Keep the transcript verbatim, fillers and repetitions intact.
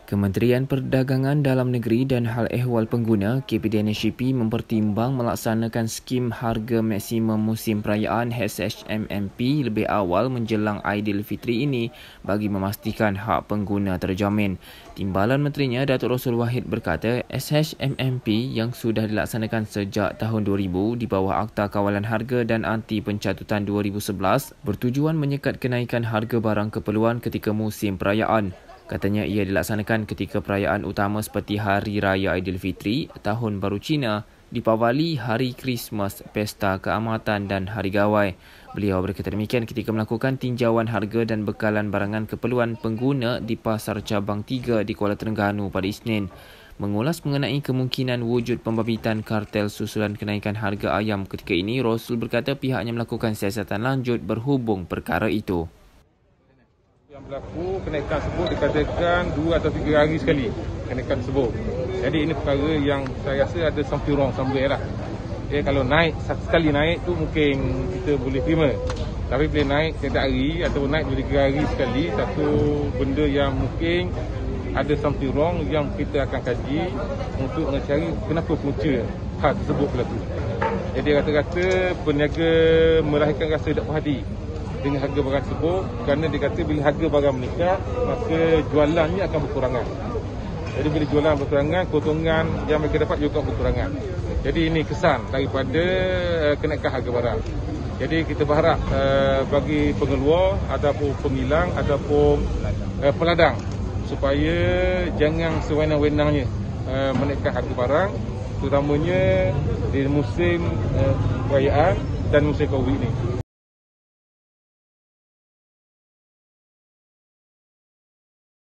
Kementerian Perdagangan Dalam Negeri dan Hal Ehwal Pengguna K P D N S J P mempertimbang melaksanakan skim harga maksimum musim perayaan S H M M P lebih awal menjelang Aidilfitri ini bagi memastikan hak pengguna terjamin. Timbalan Menterinya Datuk Rossul Wahid berkata S H M M P yang sudah dilaksanakan sejak tahun dua ribu di bawah Akta Kawalan Harga dan Anti Pencatutan dua ribu sebelas bertujuan menyekat kenaikan harga barang keperluan ketika musim perayaan. Katanya ia dilaksanakan ketika perayaan utama seperti Hari Raya Aidilfitri, Tahun Baru Cina, Deepavali, Hari Krismas, Pesta Keamatan dan Hari Gawai. Beliau berkata demikian ketika melakukan tinjauan harga dan bekalan barangan keperluan pengguna di Pasar Cabang tiga di Kuala Terengganu pada Isnin. Mengulas mengenai kemungkinan wujud pembabitan kartel susulan kenaikan harga ayam ketika ini, Rossul berkata pihaknya melakukan siasatan lanjut berhubung perkara itu. Yang berlaku kenaikan tersebut dikatakan dua atau tiga hari sekali kenaikan tersebut. Jadi ini perkara yang saya rasa ada something wrong somewhere lah. Jadi kalau naik satu sekali naik tu mungkin kita boleh terima. Tapi bila naik setiap hari atau naik dua tiga hari sekali, satu benda yang mungkin ada something wrong yang kita akan kaji untuk mencari kenapa punca hal tersebut berlaku. Jadi rata-rata peniaga melahirkan rasa tak puas hati dengan harga barang tersebut kerana dia kata bila harga barang meningkat maka jualannya akan berkurangan. Jadi bila jualan berkurangan, keuntungan yang mereka dapat juga berkurangan. Jadi ini kesan daripada uh, kenaikan harga barang. Jadi kita berharap uh, bagi pengeluar ataupun pemilang ataupun uh, peladang supaya jangan sewenang-wenangnya uh, menaikkan harga barang, terutamanya di musim uh, perayaan dan musim Covid ini.